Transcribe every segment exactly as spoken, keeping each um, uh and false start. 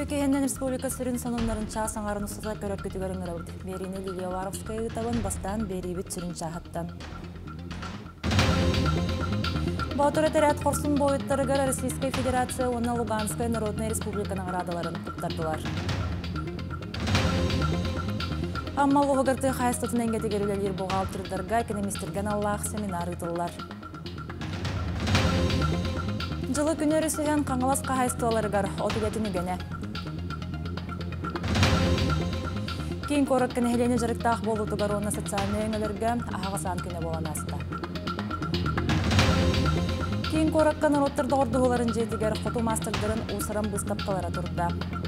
Türkiye'nin Respublika sürün sonunların çağsanların usata körök kütügörün ıravdı. Berine Liliyavarovskaya taban bastan beribit sürün çağıttan. Батура терят хорсун бойыттарыгар Российская Федерация оны Луганская Народная Республиканың радаларын құттардылар. Амма луғығырты қайыстытын әңгеті керулелер бұғалтырдарға экономистерген Аллах семинар ұтылар. Жылы күнері сүйен қаңылас қайыстыларыгар отылетін үгені. Кейін қорық кінеғелені жырықтақ болутығар оны социальный өңілерге ағасан күні болан аста. Кейін қораққа народтарды ордығыларын жетігер қоту мастырдырын ұсырын бұстапқалара тұрды.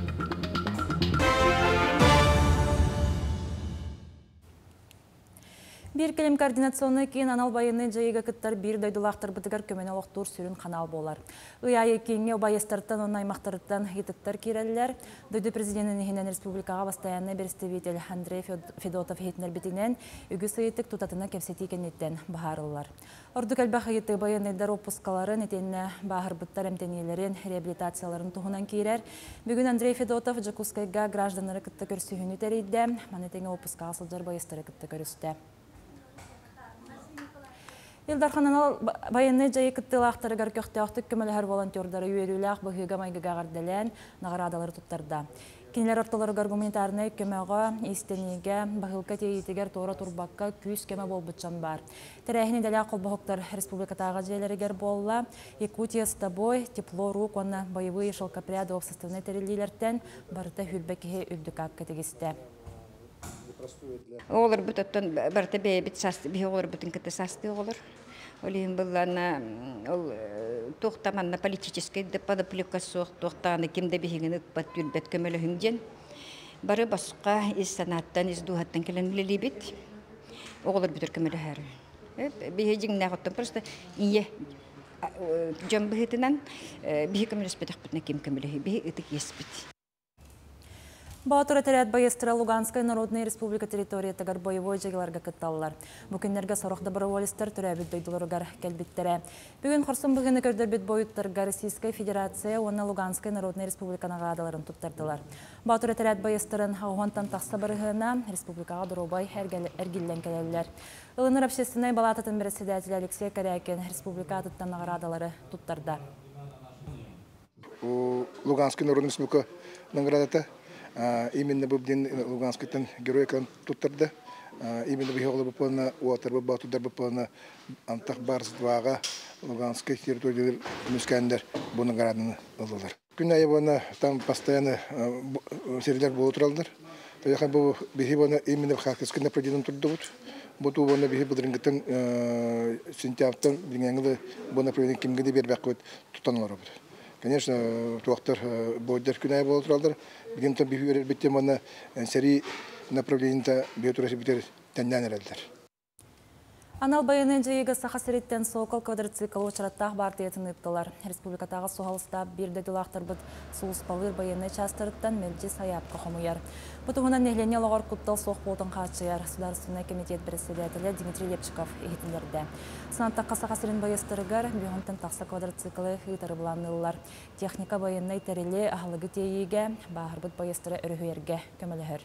Bir келем координационный кейін анал байыны жайыға кіттар бір дойдылақтар бұтығар көмен олықтур сүрін қанал болар. Үйайы кейінге байыстарттан, оны аймақтарыттан етіттар керелілер. Дойды президентінің ехінен республикаға бастаянны берістевитель Андрей Федотов етінер бітінен үгі сүйеттік тұтатына кепсеті кенеттен бағарылар. Орды кәлбақ еті байынайдар опускаларын етеніне бағыр бұттар әмтенелерін, реабилитацияларын тұғынан кейрер. Бүгін Андрей Федотов Жакускайға гражданлары кітті көрсүйіні тәрейді, манетеңе опускаға сылжар байыстары кітті көрісті. Илдархананал байынны жайы кыттылақтары көркөкті ақтық көмілігер волонтердары үйеріліғ бұхыға майгыға ғардален нағырадалары тұттарды. Кенелер орталары гуманитарны көмеға, истенеге, бағылқа тейітігер тоғыра тұрбаққа күйіз көмі бол бұтчан бар. Тәрәхіне дәлі ақыл бұхықтар республикатаға жайлерігер болла, Якутия с тобой, тепло рук, оны боевые шелкопряды обсоставны тәрелейлерден барыта хүлбәкеге үбдік аққа тегісті. Олар бүтөттөн барта бейбит састы, бей олар бүтін кіті састы олар. Олейін бұллана тоқтаманна политический подоплека соқ тоқтаны кемді бейгіні бат үлбәт көмелі хүнден. Бары басқа из санаттан, из духаттан келен білі бит. Олар бүтір көмелі әрі. Бейгін нағыттан просто ие жан бұхетінен бейгі көмелі спетақ бүтіне кем көмелі, бейгі үтік ес біт. Батура тәрәт байыстыра Луганская Народная Республика территория тагар боевой жегіларға кытталылар. Бүкіндерге сорақта баруалистер түрәбіт дойдылырғар кәлбіттері. Бүгін құрсын бұғыны көрдірбіт бойыттарға Российская Федерация, оны Луганская Народная Республиканың ғадаларын тұттардылар. Батура тәрәт байыстырын ауғантан тақса барығына республикаға дұрубай әргелден кәлелілер. Илыныр общественной балататын председатель Алексей Корякин республика аттан ғадалары тұттарды. Луганская Народная Республика наградата именно бубдин Луганскайтан героикан туттарды. Именно бихоглы бупана уатар бабатудар бупана антах барздвага Луганской территории мускандер бунаградны алалар. Күнәй бана там постоянно серлер болутралдар. Таяхан бу бихибана именно хакыскында президент турдубут. Буту бана бихи будрингтен сентябрьтан билгәнгә бана президент кимгә бербәк тутанлар бу. Конечно, туактар бойдер күнәй болутралдар. Бигенте бихүрер биттем аны сәри направлениеда биотурасы битер тәннән әрәлдер. Анал байыны жайыға сақасыреттен соқыл квадроцикл ұшыраттақ бартиетін ұптылар. Республикатағы соғалыста бірді дұлақтыр бұд сұлыспалыр байыны частырыттан мәлде саяпқа қомуяр. Бұтығынан нәхлене лағар құттал соқ болтын қачыяр. Сударственный комитет председателі Дмитрий Лепчиков ехетілерді. Сынаттаққа сақасырын байыстырығар бүйінтін тақса квадроциклы ұйтары бұланылылар. Техника байыны тәрелі ағылығы тейеге бағыр бұд байыстыры үрігерге көмілігір.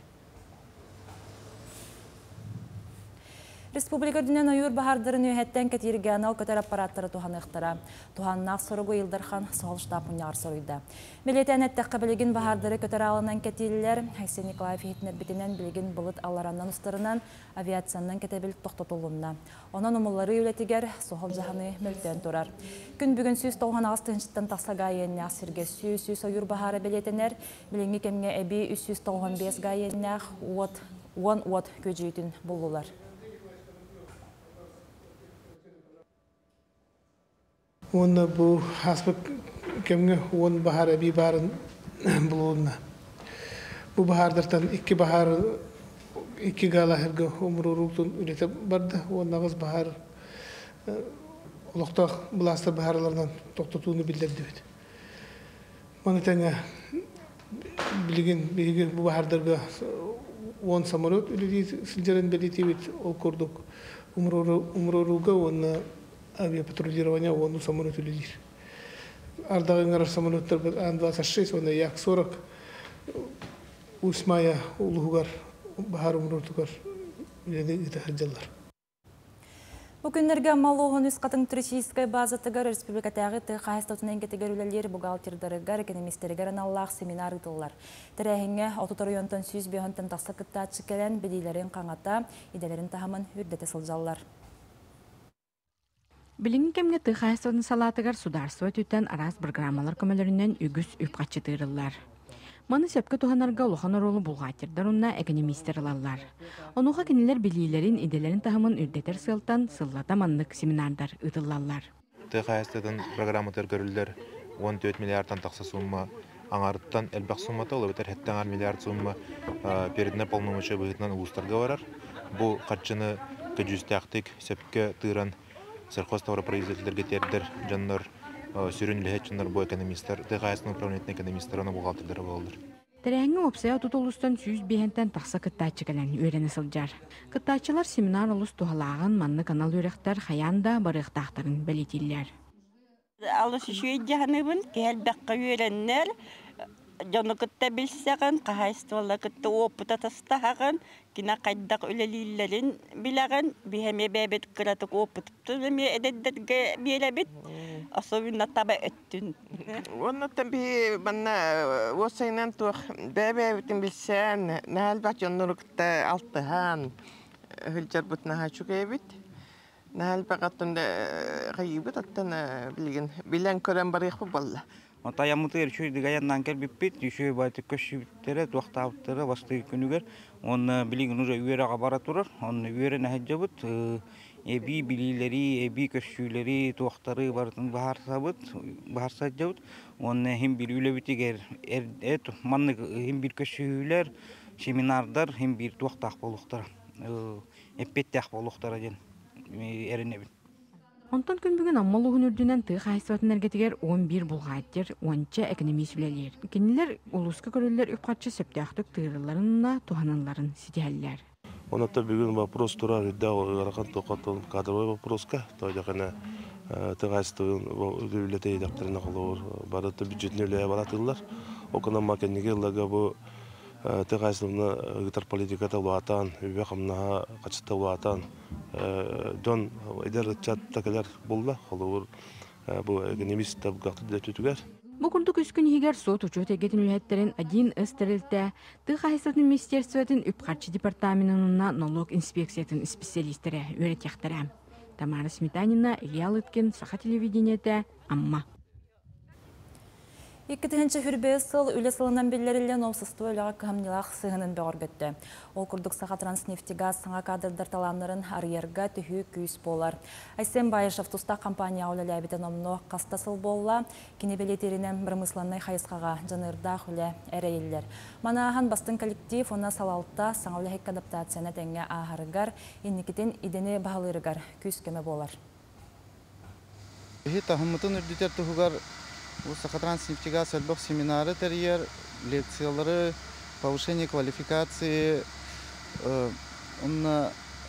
Республика дүнен ойыр бағардырын өйеттен кәтірге анал көтер аппараттары туған ұқтыра. Туғаннақ сұрығы елдірхан соғыл штабын яр сұрыйды. Милетен әттіққа білеген бағардыры көтер алынан кәтелілер, Хайсен Николаев ехетінер бітінен білеген бұлыт алараннан ұстырынан авиацияннан кәтебіл тоқтатылуына. Онан ұмылары өлетігер соғыл жағаны мүлтен тұрар. Күн бүгін сүйіз тоған ағыстығыншыттан тақса ғайенне ақсырге сүйіз ойыр бағары білетінер, біленгі кемге әбей үш жүз тоғын бес ғайенне он от көжейтін болулар. Оны бұл аспық кемге он бағар әбей барын бұлуына. Бұл бағардыртан екі бағар, екі ғала әргі өмірі ұруқтың үлеті барды. Оны ағыз бағар ұлықтақ бұластыр бағарларынан тоқтатуыны білдерді өді. Маңы тәңі білген бұл бағардарға он самолет үлеті сілдерін білеті өт ол көрдік. Өмірі ұруға оны авиапатрулирования он самолет улетит. Ардагын арар самолеттер Ан двадцать шесть, он як сорок усмая улугар бахар умрутугар үледи итахаджаллар. Бүгіннерге малуғын үз қатын туристическай базатыгар республикатағы тыйқайыстатын әңгетігер үлелер бухгалтердарыгар экономистерігер аналлақ семинар ұтылар. Тірәхіңе отутар ойонтан сүйіз бейонтан тақса кітта чекелен бедейлерін қаңата, иделерін тахамын үрдеті сылжалар. Билинги кемге тыйқайыстатын салатыгар сударсуа түттен арас программалар көмелерінен үгіз үпқатчы тыйрылар. Маны сепке туханарга улахан оролу булгатирдар онна экономистер алалар. Онуға кенелер билилерин иделерин тахымын үрдетер сылтан сыллата маннык семинардар ытыллалар. Тыйқайыстатын программатар көрүлдер он төрт миллиардтан тақса сумма, аңарыттан элбақ суммата олы бітер хеттен миллиард сумма передіне полномочия бұғытынан ұлыстарға барар. Бұл қатшыны көджүстәқтік сепке тыйран сельхоз товар производителерге тердер жаннар сүрін үліхетчінлер бұл экономистер, тыйқайыстың управлениетін экономистеріні бұғалтырдары болдыр. Тәрәңі опсая тұтылыстан сүйіз бейхентен тақса кыттачы кәлін өрені сылжар. Кыттачылар семинар олыс туғалағын манны канал өректер хаянда барықтақтарын бәлетелер. Алыс үші жағаныбын кәл бәққа өреннер, жоны кытта білсіғын, қағайыстывалла кытта опыта тастағын, кина қайдақ өлелілерін білағын, бейхеме бәбет қыратық опытыпты, әдәддерге бейләбет. Особенно таба өттүн. Оннотан би банна осайнан тух бәбәбитин билсән, нәһәл бак jonnorukta алтыхан хөлҗәр бутна хачугебит. Нәһәл бакатын гайбит аттан билген билен көрән барык булла. Ата ямытыр шуй дигаяннан кел биппит, шуй байтык көшүттере тохтаптыры басты күнүгөр. Он билген уже үйрәгә бара турыр. Он үйрәне хаҗабыт. Эби билилери, эби көшүлери, тохтары бартын бахар сабыт, бахар саҗабыт. Он хим бир үлебитигер, эт манны хим бир көшүлер, семинардар хим бир тохтак болуктар. Эппеттак болуктар ден. Эренебит. Онтан күн бүгін аммалуғын үрдінен тыйқайыстатын әргетігер он бир бұлғаттер, онча экономис үлелер. Кенелер улуска көрілер үпқатшы сөптіяқтық тыйрыларына туханыларын сидәлілер. Онатта бүгін вопрос тұрар, үдді ғарақан тоқаттың кадровой вопроска, тойдақына тыйқайыстығын үлелетей дақтарына қолуыр, барыты бюджетіне үлеле баратылар. Оқынан макенеге ұллаға бұл тыйқайыстығына ғытар политиката ұлуатан, үбе қамнаға қачытта ұлуатан, дон эдер чаттакалар болла, қолуыр бұл экономист табғақты да түтігер. Бұл күрдік үскін егер сот учет егетін үләттерін один өстірілді, тыйқайыстатын министерстветін үпқарчы департаментінің налог инспекциятын специалистері өретяқтары. Тамара Сметанина, Илья Лыткин, Саха телевидениеті, Амма. Иккетенче хүрбес сыл үле сылынан беллерилен опсысту өліға кымнилақ сығынын бәғыр бетті. Ол күрдік Саха Транснефтегаз саңа кадрдар таланларын арьерга түхі күйіс болар. Айсен Байышев туста компания олелі әбітен омно қастасыл болла, кені белетерінен бір мысланнай хайысқаға жанырда хүлі әрейілер. Манаған бастың коллектив оны салалта саңа өлі адаптацияны тәңе ағарығар, енекетен идені бағалырығар күйіс көмі болар. У Саха Транснефтегаз альбох семинары терьер, лекциялары, повышение квалификации, он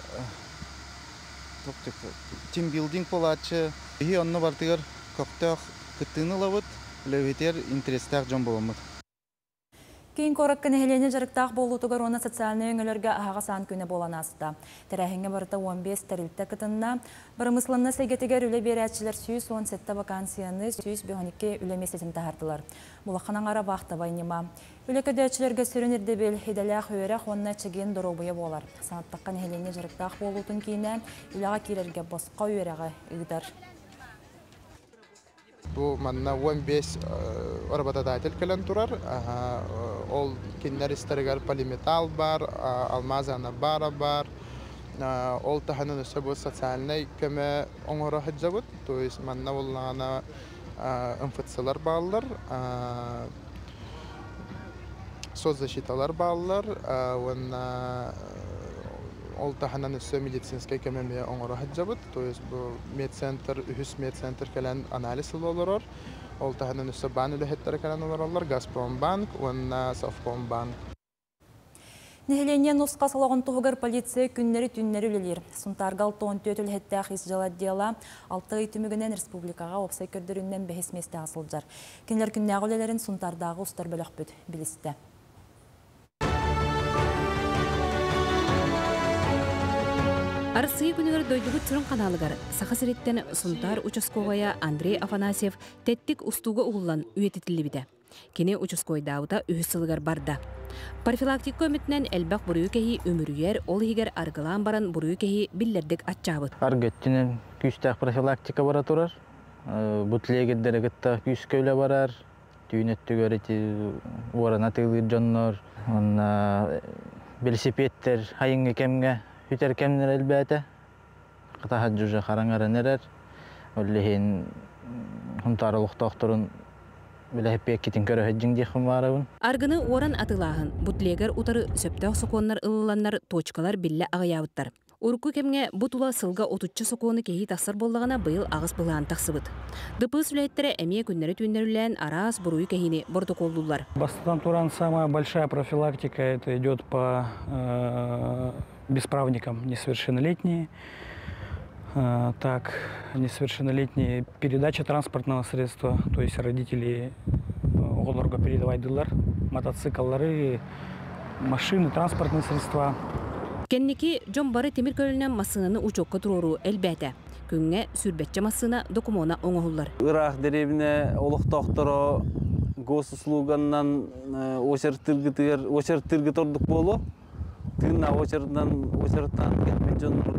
тимбилдинг полачы, и он бартыгар коктех кытыны лавыт, левитер интерестах жон боламыт. Кейін кораккын әйлене жарықтақ болу тұғыр оны социальны өңілерге аға сан күні болан асты. Тәрәхіңе барыта он бес тәрілті кытынна, бір мысланна сәйгетігер үлі берәтшілер сүйіс он сетті вакансияны сүйіс бөхініке үлемесетін тағардылар. Бұлаққанан ара бақты байнема. Үлекі дөтшілерге сүрін ердебел хеделәқ өйрәқ онына чеген дұробыйы болар. Санаттаққан әйлене жарықтақ болуытын кейіне үліға керерге босқа өйрәға ұйдар. Bu manna on beş arabada dahil kelen turar. Ol kinler isterler polimetal bar, almazana bara bar. Ol tahanın üstü bu sosyalne köme onlara hacabut. То есть manna olana enfetsalar bağlılar, sosyalşitalar bağlılar. Ол таханан үсі медицинскай көмөмө оңора хаджабыт, то есть бу медцентр, үхүс медцентр кэлен анализ олорор. Ол таханан үсі бан үлэхеттері кэлен олоролар, Газпромбанк, уанна Совкомбанк. Нехеленен нусқа салағын тұғығыр полиция күннері түннері үлелер. Сұнтарғал тоғын төт үлхеттәқ исжала дела алты үтімігінен республикаға опсай көрдірінен бәхес месті асылжар. Кенлер күннәғы үлелерін сұнтардағы ұстар бөліқ бүт білісті. Арсый күнігер дойдугут сырын каналыгар саха сиреттен Сунтар участковая Андрей Афанасьев теттик устуга угуллан үйетитили биде. Кене участкойдаута үхісілігер барда. Профилактик көмітінен әлбәқ бұрыю кәйі өмірүйер, ол егер арғылан баран бұрыю кәйі білдердік атчабыд. Аргеттінен күстәқ профилактика бара тұрар. Бұтлегеддері гітті күс көйлі барар. Түйінетті көріті орана тығылыр жоннор. Велосипедтер хайынғы кәмге үтер кәмнер әлбәті. Қытаға жүжі қараңарын әрер. Олеген хүнтарылық тоқтырын Аргыны оран атылағын, бұтлегер утары сөптәқ соқуаннар ылыланнар точкалар білі ағаяуыттар. Урку кемге бұтула сылға отуччы соқуаны кейі тақсыр боллағына бұйыл ағыз бұлған тақсыбыд. Дыпы сүләйттері әмие күннері түйіндерілен арас бұруы кейіні бортоколдулар. Бастан туран самая большая профилактика, это идет по э, бесправникам несовершеннолетние. Так, несовершеннолетние передача транспортного средства, то есть родители олорго передавайдылар, мотоцикллары, машины, транспортные средства. Кенники жомбары темир көлінен масынаны учокка туруру әлбәті. Күнге сүрбетчі масына докумона оңығылар. Ирах деревіне олық тоқтыры госуслуганнан очерттіргі тұрдық болу. Тыңна очерттан кетмен жоныр.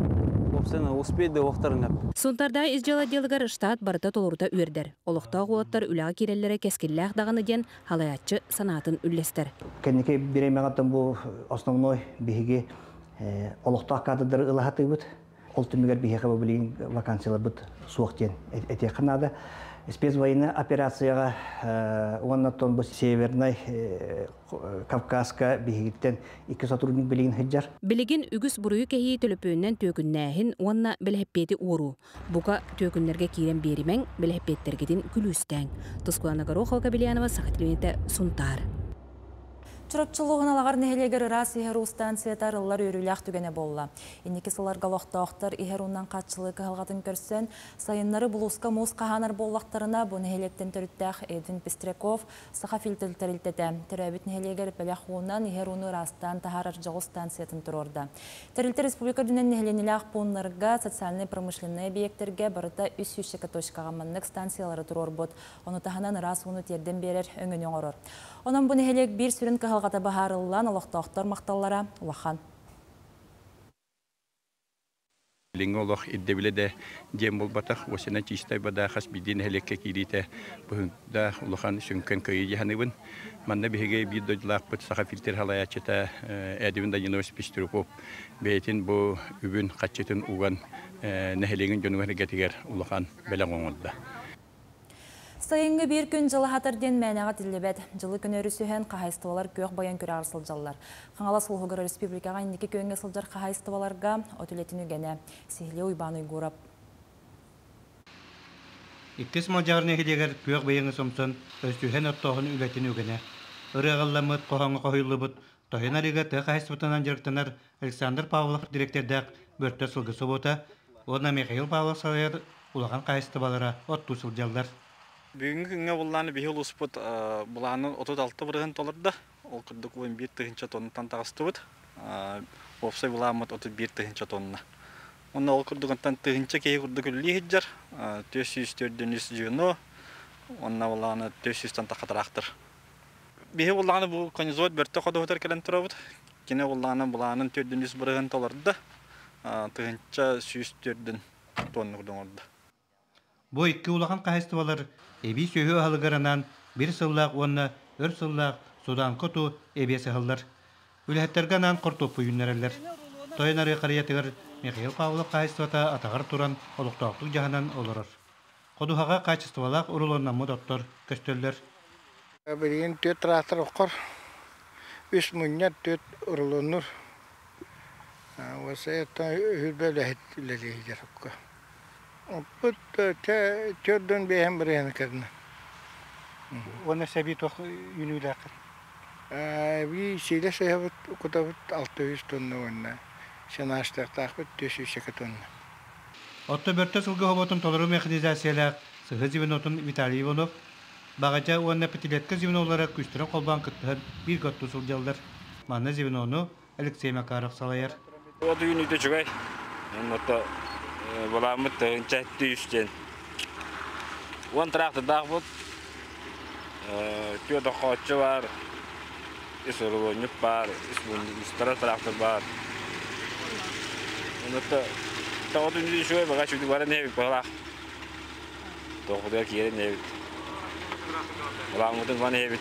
Сунтарда изжала делгар штат барыта толурта үйердер. Олықта оғылаттар үліға керелері кескелләқ дағаны ден халаятчы санатын үллестер. Кәнеке беремеғаттан бұл основной бігіге олықта қадыдары ұлағаты бұд. Ол түмігер бігеға білейін вакансиялар бұд суық ден әте қанады. Спецвойны операцияға оннаттон бұл Севернай Кавказка бігеттен екі сотрудник білеген хыджар. Білеген үгіс бұруы кәйі төліпөйінен төкіннәхін онна білхеппеті ору. Бұқа төкінлерге кейрен берімен білхеппеттергеден күлістәң. Тұскулана Горохова Кабелянова Сақатленеті Сунтар. Чұрапчылығын алағар нехелегер ырас ихеру станциятар ыллар өрілях түгене болла. Инекі сыларға лоқтауқтар ихерунан қатшылығы қағалғатын көрсен, сайынлары бұлысқа мұз қағанар боллақтарына бұл нехелектен түріттәқ Эдвин Пестряков сыға фильтр-тәрілтеті. Түрәбіт нехелегер пәләқуынан ихеруны растан тахарар жоғы станциятын тұрорда. Тәрілті республика дүнен нехеленілях пұнларға социальный промышленный объекттерге барыта үс үшшекі точкаға маннық станциялары тұрор бұд. Оны таханан рас уны терден берер өңін оңырыр. Онан бұл нехелек бір сүрін қағалғата бағарылан олықтауқтар мақталлара уахан. Линго олық иддебілі де дем бол батақ, осына чистай бада қас биден әлекке кейдейті бұғында олыған сүнкен көйі жаханыбын. Манна бігеге бір дойдылақ бұд сақа фильтр халаячыта әдівін Данилович Пестряков бәйтін бұл үбін қатчетін уған нәхелеген жонуғаны гәтігер олыған бәлің оңылды. Сайынғы бір күн жылы хатырден мәнәға тілебәд. Жылы күн өрісіген қағайыстывалар көк баян көрі арсыл жаллар. Қаңала Сұлғығыр Республикаға индекі көнге сылжар қағайыстываларға өтілетін үгені. Сехле ұйбаны ұйғырап. Иттес малжағырны едегер көк баяңы сомсын өстүйген оттоғын үлетін үгені. Үріғалламыд, қоғаңы қойылы бұд. Тойын арыға тұқ қағайыстыватынан жарықтанар Александр Павлов директордақ бөртті сылғы собота. Оны Михаил Павлов салайыр ұлаған қағайыстывалара отту сылжалдар. Бүгінгі күнге бұлланы бейіл ұспыт бұланы отыз алты бірген толырды. Ол күрдік он бір тығынша тоннан тағысты бұд. Опсай бұламыд отыз бір тығынша тонна. Оны ол күрдігінтен тығынша кейі күрдік үлі хеджар. төрт жүз төрттен жүз жүйіні. Оны бұланы төрт жүзден тақатырақтыр. Бейі бұланы бұл конезот бөртті қоды өтер келен тұра бұд. Кене бұланы бұланын төрттен жүз бірген толырды. Тығынша жүз төрттен тонны күрдің орды. Бұл екі ұлаған қағыстывалар әбей сөйі алығырынан бір сыллақ онына өр сыллақ судан көту әбесі ғылдар. Үләттерганан құртып үйіннерелер. Тойын ары қариятығыр Михаил Павлов қағыстывата атағар тұран олықтауқтық жағынан олырыр. Қодуғаға қағыстывалақ ұрылығынан мұдаттыр көстелдер. Бірген төт трактор оқыр, үш мұнят төт ұрылығыныр. Осы әттен үйірбәлі әттілері жарыққа. Бұд төрден бейін бірені кәріні. Оны сәбей тоқ үйінуілі ақыр? Би сейді сәйбіт құта бұд алты жүз тонны онына. Сен аштақтақ бұд төрт жүз екі тонны. Отты бөрті сылғы хоботын толыру механизациялақ сығы зивенотын Виталий Иванов. Бағача оны петилеткі зивенолары күштірін қолбан күттігін бір көтті сылжалдар. Маны зивенону Алексей Макаров салайыр. Оды үйінуді жүгай. Mutta bulamı tığınçaktı üstten. On traktör dağıt. Tüyo da koçu var. İsörülünüp var. İstara traktör var. Mutta tağıt ünlü şöyle baka şimdi var ne bir bala. Toğuda kiyere ne bir. Bulamı tığın ne bir.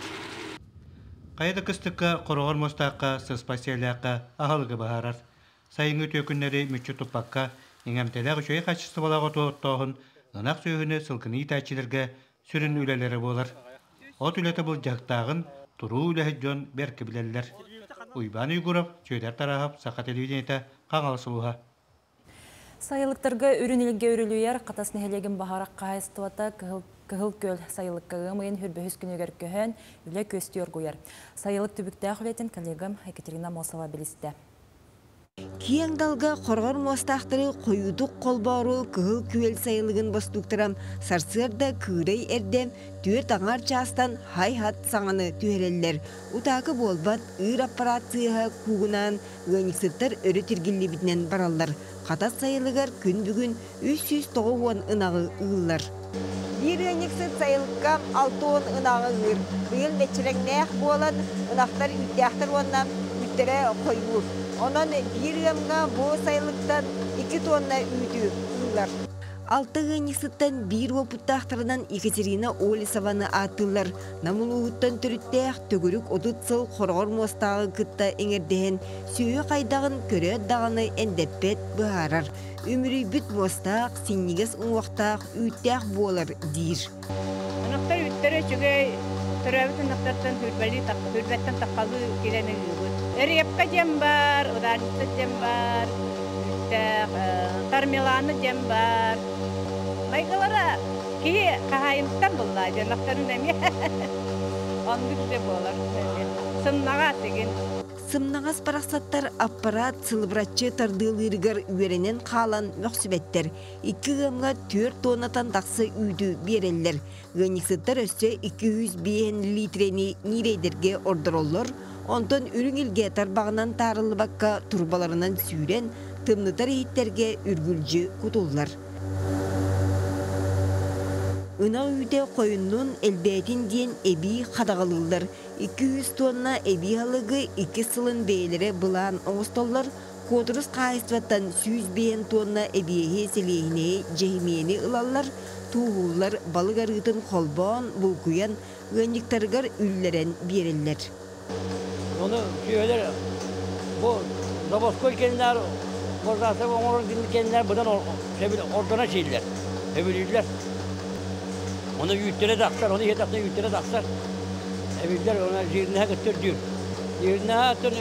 Kayda kıstıkka, korogor mostaqqa, sıspasiyalaqqa, ahalıgı baharar. Sayıngı tökünleri mütçü tupakka, İngəmtələr şöy qaçısı balağı toğuttağın, ınaq söhünü sılkını itaçilərgə sürün ülələri bolar. Ot ületi bul jaqtağın, turu üləhi jön berki bilərlər. Uyban Uygurov, çöylər tarahap, Saqa televideniyete qağalı suluğa. Sayılıktırga ürün ilge ürülüyer, qatasını helegin baharak qahayыстывата кыһыл көл сайылыкка мыйын хүрбөһүс күнөгөр көһөн үле көстүөр гуяр. Сайылык түбүктә хулетин коллегам Екатерина Мосова билисте. Кияң далга хоргор мостақтыры қойудық қолбару кыһыл күел сайылығын бастуктырам сарсырда кырый эрдем түөр таңар частан хай-хат саңаны түһереллер. Утакы болбат ыр аппарацияға кугунан гыниксыттар өрі тиргилли битнен бараллар. Қатас сайылығар күн бүгін үч жүз тогуз ынағы ыллар. Bir gınikсыт sayılыкка алты ынағы ыр. Быйыл мечереңнәк болан ынақтар үттәқтір оннан үттері қойуыр. Ondan bir yamga bu sayılıktan iki tonna üydü ıllar. Altı gınikсыттан bir oputақтарынан Екатерина Олесованы атылар. Намыл уğuttan түріттәқ төгірік отут сыл хорғыр мостағы кытта эңерден сүйі қайдағын көрі дағаны әндеппет бұхарар. Өмірі бүт мостақ, сеннегес ұңуақтақ үттәқ болар дейір. Анықтар үттері жүгей түрәбітін нақтартан хүрбәттен таққалы келені үйгіт. Репка дем бар, ударница дем бар, тармеланы дем бар. Майгалара ки қағайымыстан болла, жанақтарын әме. Оңды күзе болар. Сымнаға деген. Сымнағас парақсаттар аппарат сылбыратчы тардылыргар үйеренен қалан мөксібеттер. Икі ғымға төрт тоннатан тақсы үйді берелер. Гыниксыттар өсі iki yüz bin litrени нирейдерге ордыроллар. Онтон үріңілге тарбағынан тарылы баққа турбаларынан сүйрен, тымнытар ейіттерге үргүлжі кутуллар. Ына үйде қойынның әлбәтін дейін әбей қадағалылар. iki yüz тонна әбей алығы iki сылын бейлері бұлан оңыстоллар. Koduruz қайыстываттан yüz bin тонна әбейе селейіне жеймені ылалар. Туғылар балык арытын қолбан бұлкуян ғанниктарғар үллерен берелер. Onu şöyle bu Zaboskoy kendiler, Bozası ve Onur'un kendiler buradan orduna şeyler, evliler. Onu yüklere taksar, onu yetakta yüklere taksar. Evliler ona zirneye götür diyor. Zirneye atın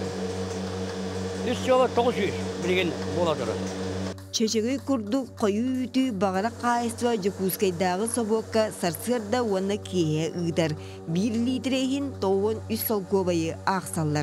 üst yola dokuz yüz bilgin boladır. Çeşeği kurdu koyu ütü bağıra kayısva Jakutskaydağı sobokka sarsırda ona kiye ıdar. Bir litrehin toğun üst solkovayı ağsallar.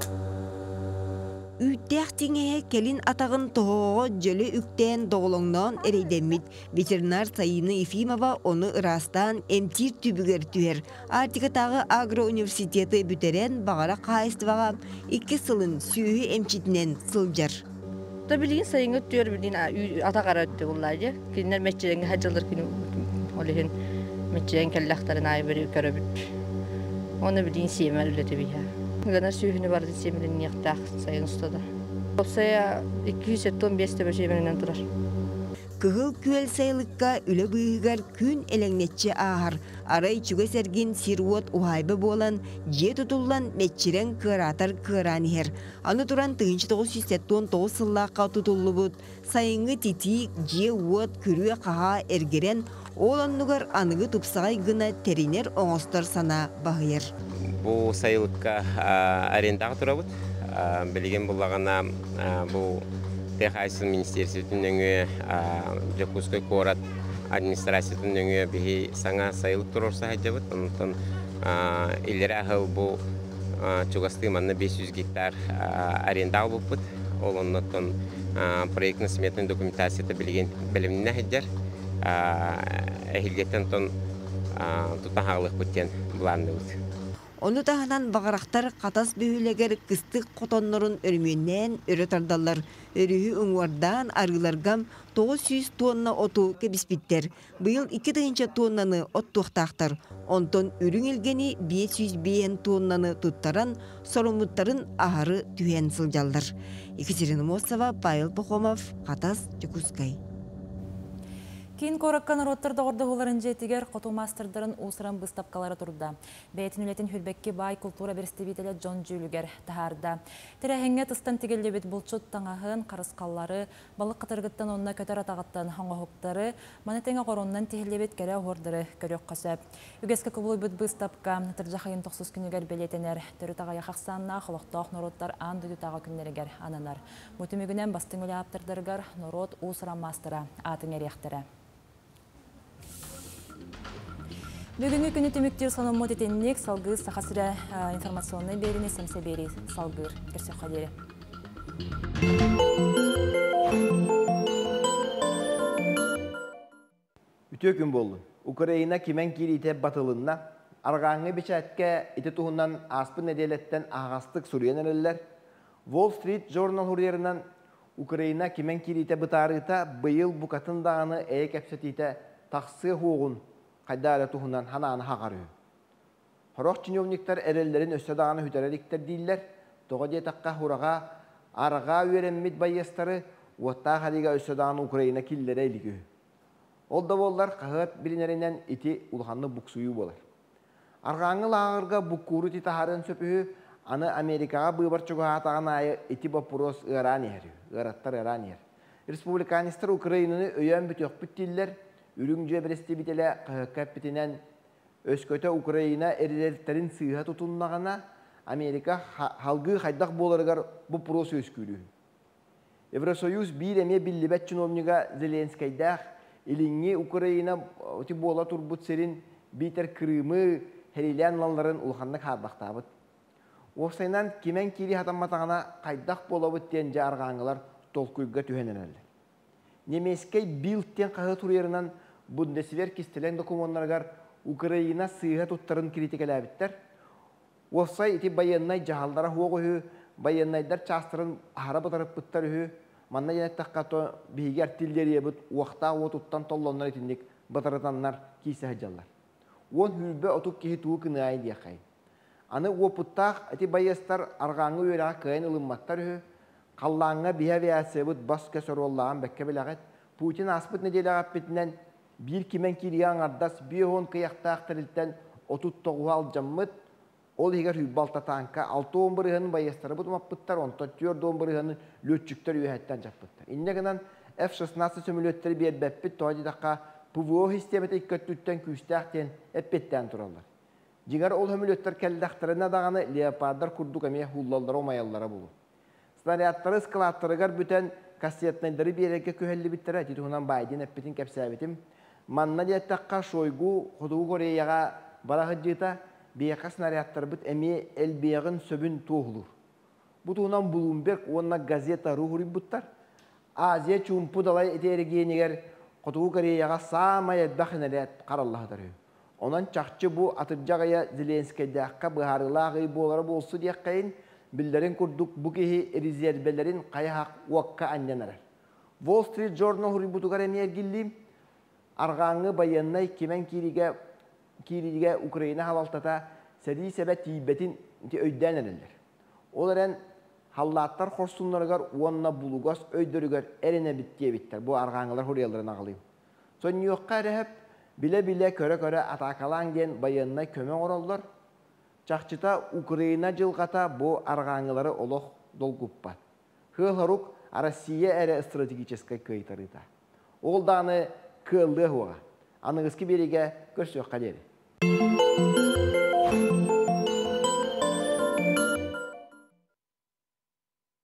Ütteğ tiŋehe kelin atağın toğu jölü üktен doğulondan ereydemit. Veterinar Sayını Efimova onu ırastan emtir tübüger tüher. Artikatağı Agro Üniversiteti büteren bağıra kayısvağa iki sılın süyü emçitinen sılcar. Da bildiğin sayını tüyor bildiğin ata kara diyor vallahi. Kinler meççeğin hacılır kini olihin meççeğin kellakların ayı beri körübüt. Onu bildiğin siyemel ületi biha. Gana sühünü vardı siyemelin yaktağ sayın ustada. Olsaya iki yüz on beş de şeymelinden durar. Kıhıl küel sayılıkka üle bıyıgar kün elegnetçe ağır. Aray çüge sergin sirvot uhaybe bolan, je tutullan meççiren kıratar kıraniher. Anı turan tığınçı dokuz yüz on dokuz sıllıqqa tutullu bud. Sayıngı titik je uot kürüye kaha ergeren, olanlıgar anıgı tupsağay gına teriner oğostar sana bağıyır. Bu sayılıkka arendağı turabud. Bilgen bullağına bu Техайсы министерствотунун Jakutskoy Корат администрациятунун бихи саңа сайылык турурса хажабыт. Онтон илери ахыл бу чугасты манна beş yüz гектар аренда болуппут. Ол оннотон проектно-сметный документацията билген билимине хаджар. Эхилгеттен тон тутан хагылык буттен буланды бут. Onu tahanan bağıraqtar қатас бөйлегер кыстық қотонларын өрмөннен өрі тардалар. Өрігі ұңвардан арғыларгам тоғыз жүз тонна оту кебіспіттер. Бұйыл iki тыгынча тоннаны от туқтақтар. Онтон үрің елгені бес жүз бейін тоннаны тұттаран, сорумуттарын ағары түйен сылжалдар. Екатерина Мосова, Павел Пахомов, Қатас, Чекускай. Кейін кораккан роттарды ордығыларын жетігер қоту мастырдарын ұсыран бұстапқалары тұрды. Бәйтін үлетін хүлбәкке бай культура берістебетелі Джон Жүлігер тағарда. Тірәхенге тұстан тегелдебет бұлчыт таңағын, қарысқаллары, балық қытырғыттан онына көтер атағаттан хаңғақықтары, манетеңе қороннан тегелдебет кәрі ордыры көрек қасып. Үгескі күбілі бұд бұстапқа, тұржақайын тоқсыз күнігер белетенер, түрі тағая қақсанна, құлықтақ нороттар аңды дүтаға күнлерігер ананар. Мұтымігінен бастың өлі аптырдырғар норот ұсыран мастыра атын әректірі. Бүгінгі күні түміктер соныммот етеннек салғыз сақасыра информационный беріне сәмсе бері салғыр. Керсе қадері. Үтө күн болу. Украина кемен кирите батылынна, арғаңы бечәтке ити туғынан аспын неделеттен ағастық сүрген әрелер, Wall Street Journal хурьерінен Украина кемен кирите бұтарыта бұйыл бұқатын дағаны әйек әпсетейті тақсы хуғын қайдары туғынан хананы хағары. Хорақ чиновниктар әрелерін өсі дағаны хүтәреліктер дейілер, тоға детаққа хураға арға өреммет байестары уатта қалиға өсі дағаны Украина киллері әлігі. Ол да болдар қағыт білінерінен ити ұлғанны бұқсуы болар. Арғаңыл ағырға бұққуры титахарын сөпігі аны Америкаға бұйбар чуға атаған айы ити бапурос ұран ері, ұраттар ұран ері. Республиканистар Украинаны өйен бүт өқ бүттілер, үрің жебіресті бітелі қағыққаппетінен өскөті Украина әрелертерін сыйға тұтыннағана Америка халғы қайдақ боларығар бұл прос өскүлі. Евросоюз бір әме білібәт чиновниға Зеленскайдақ иліңе Украина бола тұрбұт серін бейтер Крымы хәрелен лаларын ұлғанны қардақтабыт. Осайнан кемен кері хатаматағана қайдақ болабыт ден жарғаңылар толқүйға түйенерелі. Немескей билттен қағы тұрерінен Бундесвер кистелен документаргар Украина сыйға туттарын критикалабиттер. Осай ити байыннай жағалдара хуғы, байыннайдар частырын ағара бұтарып бұттар хүй, манна женеттаққа бейге артиллерия бұт, уақта отуттан толлонлар етіндік бұтарытанлар кейсі хаджалар. Он хүлбі отук кейі туы күні ай дейқай. Аны опыттақ ити байыстар арғаңы өйраға кайын ұлымматтар хүй, қаллаңға бейе виясы бұт бас көсір оллаған бәкке білағат, Путин аспыт неделі ғаппетінен bir kimen kiriyan ardas bir on kıyaqtaq tırıltan otuz toğal jammıt ol higar hübbalta tanka altı on birinin bayastары bu mapıttar on dört on birinin lötçükler üyetten japıttar. İnne kanan F шестнадцать sömülötleri bir beppit toğacı dakika P V O sistemete ikkatütten küstaqten eppetten turallar. Jigar ol hömülötler kellaqtarına dağını leopardlar kurduk ameye hullallar omayallara bulu. Snaryatları skalattırıgar büten kasetnayları bir yere köhelli bittere tituğundan Biden eppetin kepsabitim. Manna diyettakka şoygu Hudugu Koreyaga barahıcıta beyaka snaryatlar bit emi el beyagın söbün tuğulur. Bu tuğunan Bloomberg onna gazeta ruhuri buttar. Aziya çumpu dalay eterigeniger Hudugu Koreyaga samaya dakhinariyat karallahıdır. Ondan çakçı bu atırcağaya Zelenskay'dakka bıharılağı boğara bolsu diyakkayın billerin kurduk bu kehi rezervelerin kayahak vakka annenarar. Wall Street Journal huri butugar emi ergilliyim. Arğanğı bayanay kimen kiriga kiriga Ukrayna halaltata seri sebet tibetin öyden erenler. Olaran hallatlar horsunlargar onna bulugas öydürüger erene bittiye bitter. Bu arğanğılar huriyalarına ağlayım. Son yoqqa rehep bile bile köre köre atakalan gen bayanay köme orallar. Çakçıta Ukrayna jılgata bu arğanğıları oloq dolguppat. Hılharuk Россия ere strategicheska kaytarıta. Ol dağını kıldığı huğa. Anыңызки береге көрсөк қадері.